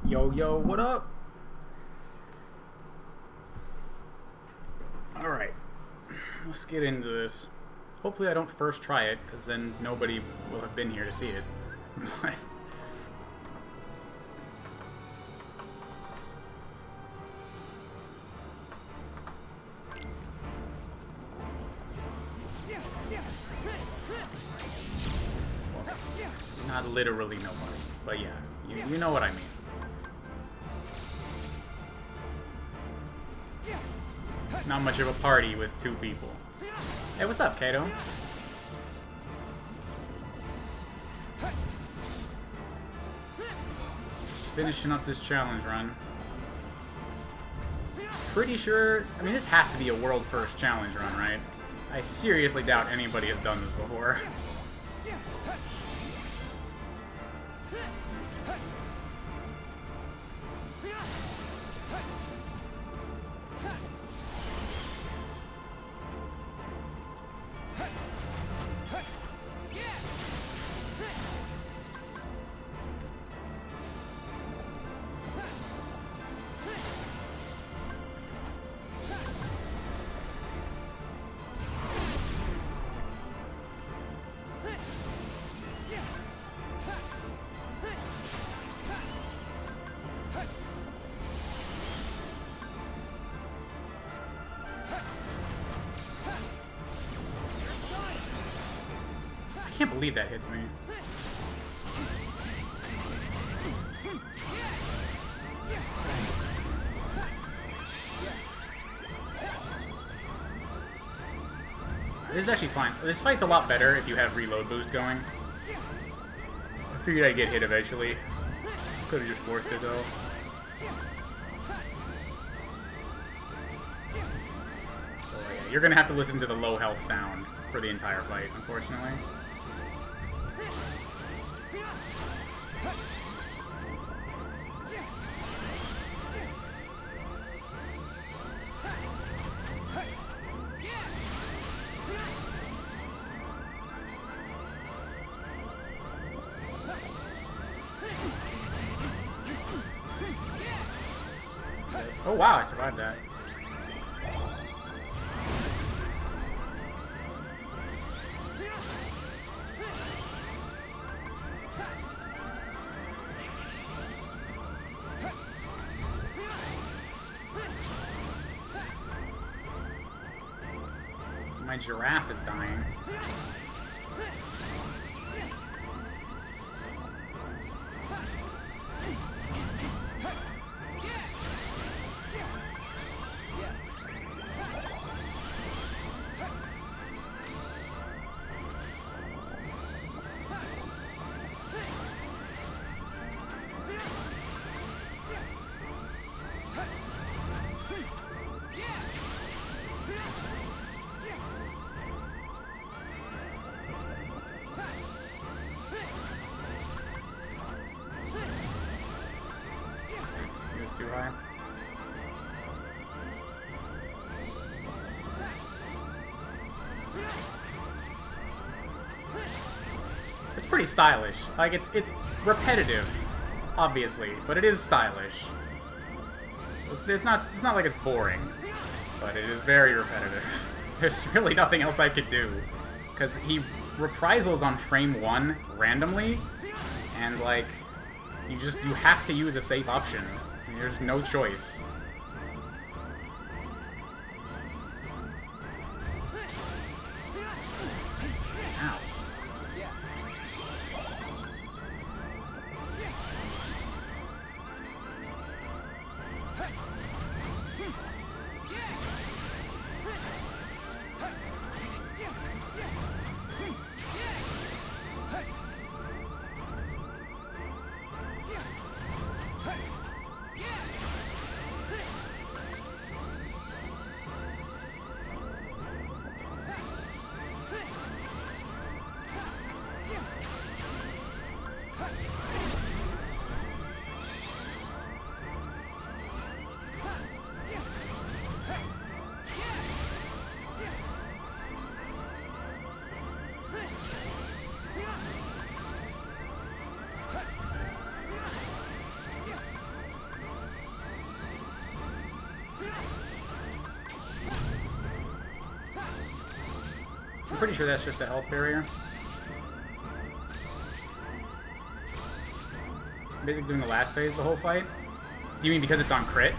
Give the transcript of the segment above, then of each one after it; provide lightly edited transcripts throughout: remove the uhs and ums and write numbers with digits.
Yo, yo, what up? Alright, let's get into this. Hopefully I don't first try it, because then nobody will have been here to see it. But not literally nobody, but yeah, you know what I mean. Not much of a party with two people. Hey, what's up, Kato? Finishing up this challenge run. Pretty sure... I mean, this has to be a world first challenge run, right? I seriously doubt anybody has done this before. I can't believe that hits me. This is actually fine. This fight's a lot better if you have reload boost going. I figured I'd get hit eventually. Could've just forced it though. So yeah, you're gonna have to listen to the low health sound for the entire fight, unfortunately. Oh wow, I survived that. My giraffe is dying. Too high. It's pretty stylish. Like it's repetitive, obviously, but it is stylish. It's not like it's boring, but it is very repetitive. There's really nothing else I could do because he reprisals on frame 1 randomly, and like you have to use a safe option. There's no choice. Ow. pretty sure that's just a health barrier. Basically doing the last phase the whole fight. You mean because it's on crit?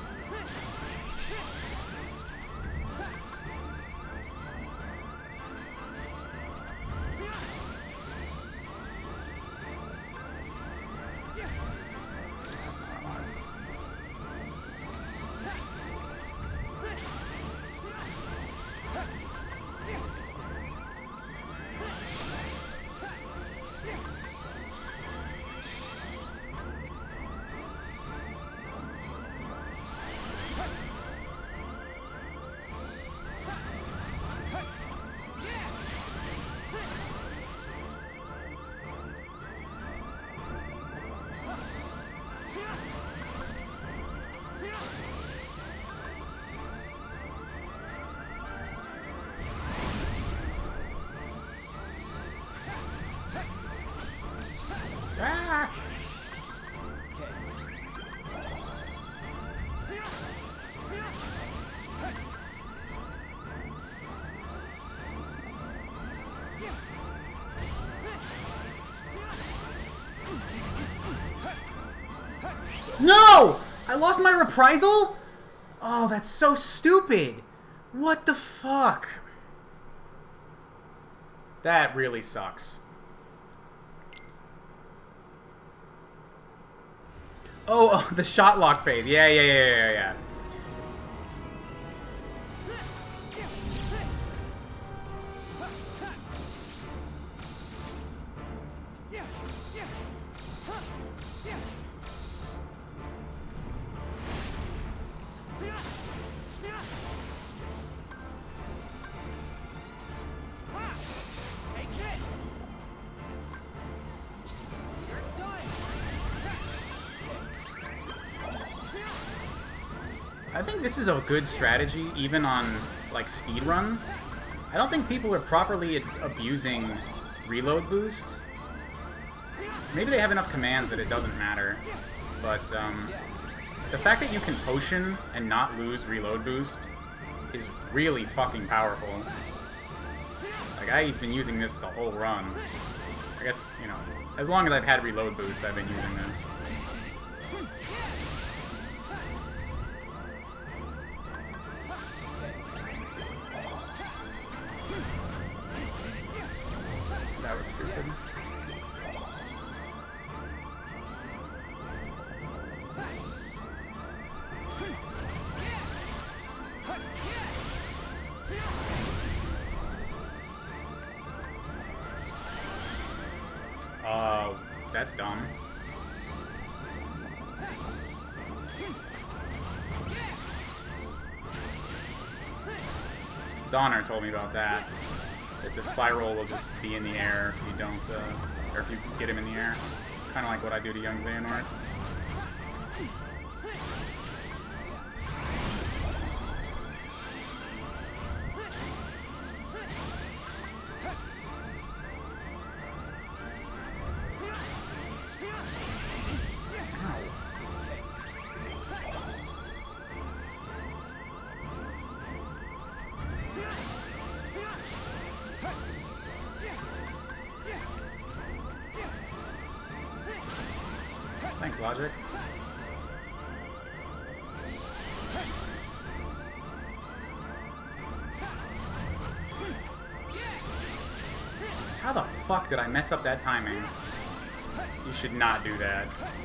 Ah! No! I lost my reprisal? Oh, that's so stupid. What the fuck? That really sucks. Oh, the shot lock phase. Yeah. I think this is a good strategy, even on, like, speed runs. I don't think people are properly abusing reload boost. Maybe they have enough commands that it doesn't matter. But, the fact that you can potion and not lose reload boost is really fucking powerful. Like, I've been using this the whole run. I guess, you know, as long as I've had reload boost, I've been using this. That was stupid. That's dumb. Donner told me about that. That the spiral will just be in the air if you don't, or if you get him in the air. Kind of like what I do to young Xehanort. Thanks, Logic. How the fuck did I mess up that timing? You should not do that.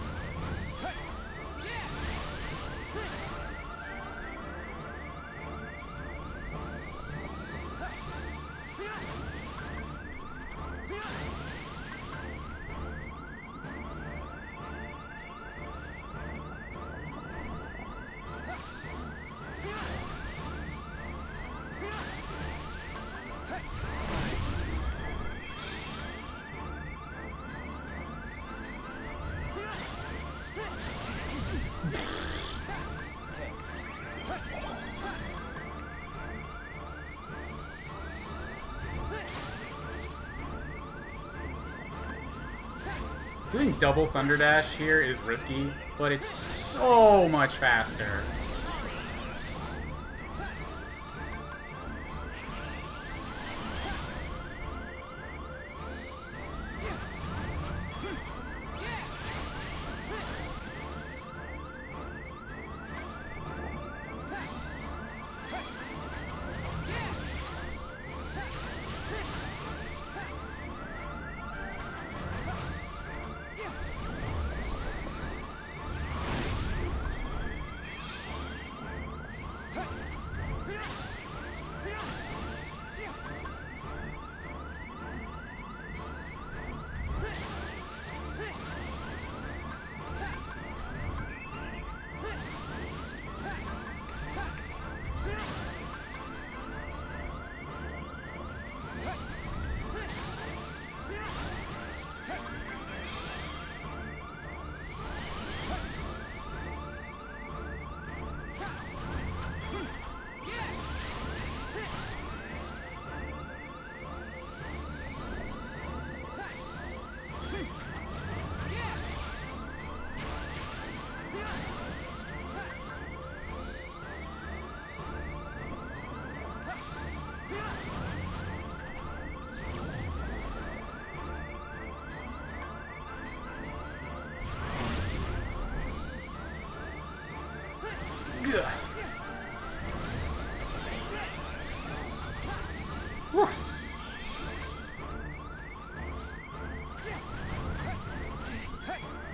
Doing double Thunder Dash here is risky, but it's so much faster.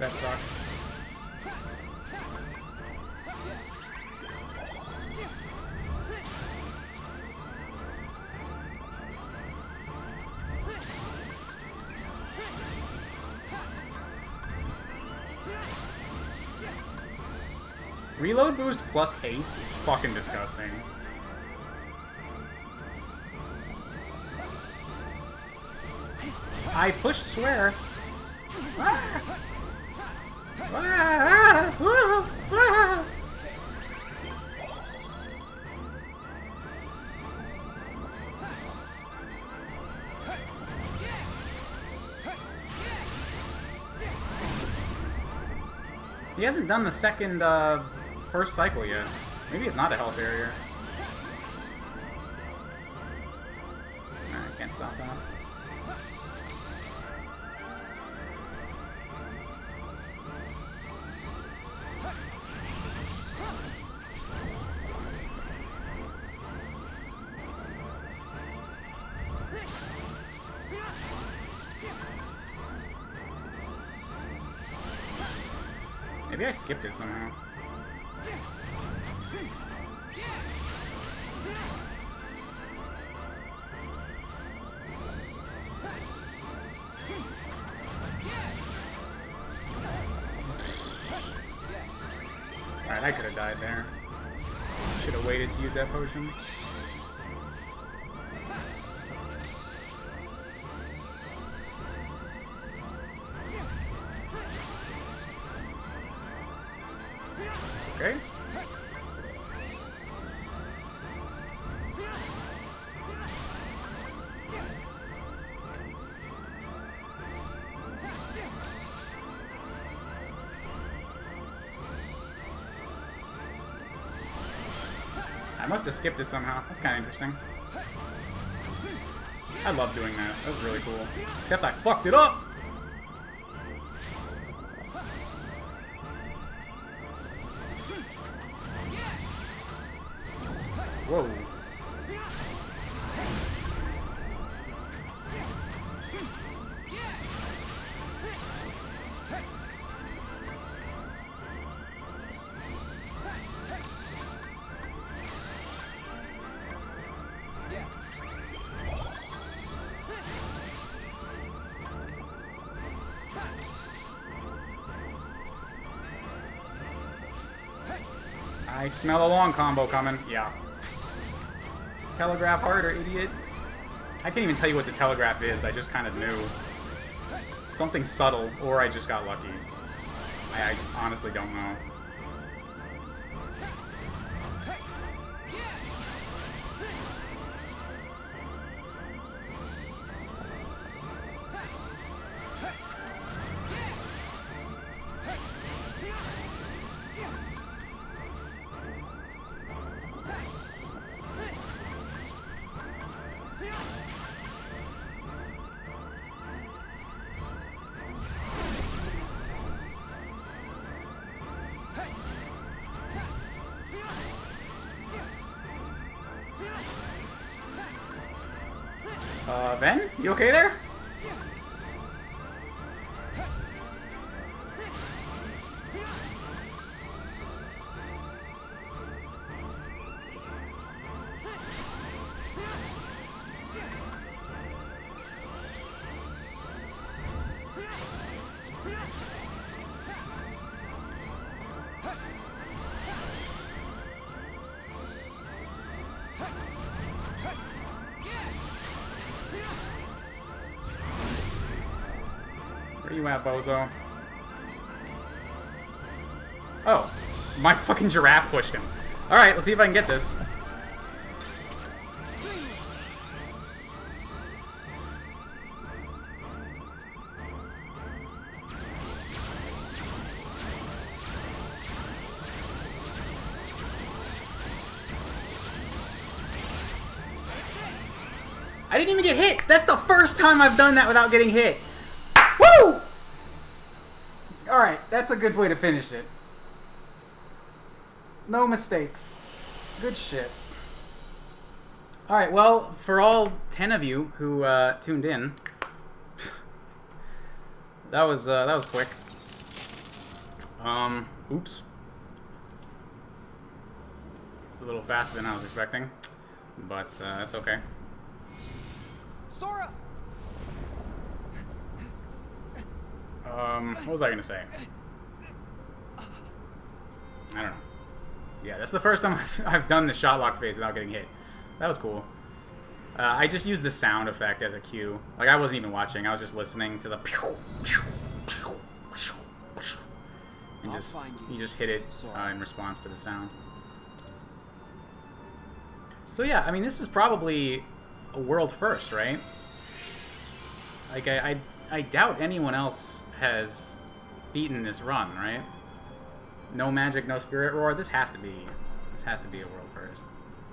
That sucks. Reload boost plus haste is fucking disgusting. I pushed swear. Ah! Ah! Ah! Ah! He hasn't done the second, first cycle yet. Maybe it's not a health barrier. Alright, can't stop that. Maybe I skipped it somehow. Alright, I could have died there. Should have waited to use that potion. Okay. I must have skipped it somehow. That's kind of interesting. I love doing that. That was really cool. Except I fucked it up! Whoa. I smell a long combo coming. Yeah. Telegraph harder, idiot. I can't even tell you what the telegraph is. I just kind of knew. Something subtle, or I just got lucky. I honestly don't know. Ben? You okay there? Where you at, bozo? Oh, my fucking giraffe pushed him. Alright, let's see if I can get this. I didn't even get hit! That's the first time I've done that without getting hit! Woo! Alright, that's a good way to finish it. No mistakes. Good shit. Alright, well, for all 10 of you who tuned in, that was quick. Oops. It's a little faster than I was expecting, but that's okay. Sora! What was I gonna say? I don't know. Yeah, that's the first time I've done the shot lock phase without getting hit. That was cool. I just used the sound effect as a cue. Like, I wasn't even watching. I was just listening to the pew, pew, pew, pew, pew. And he just hit it in response to the sound. So yeah, I mean, this is probably a world first, right? Like, I doubt anyone else has beaten this run, right? No magic, no spirit roar. This has to be a world first.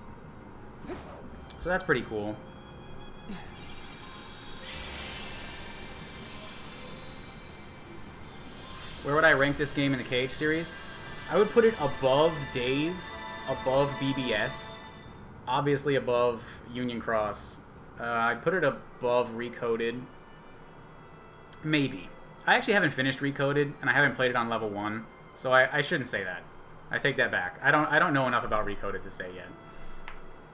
So that's pretty cool. Where would I rank this game in the KH series? I would put it above Days, above BBS, obviously above Union Cross. I'd put it above Recoded. Maybe. I actually haven't finished Recoded, and I haven't played it on level 1, so I shouldn't say that. I take that back. I don't know enough about Recoded to say yet.